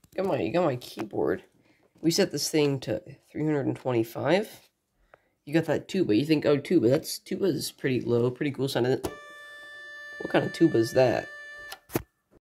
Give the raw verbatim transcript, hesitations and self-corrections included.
Got my, got my keyboard. We set this thing to three hundred twenty-five. You got that tuba. You think, oh, tuba. That's tuba is pretty low, pretty cool sounding. What kind of tuba is that?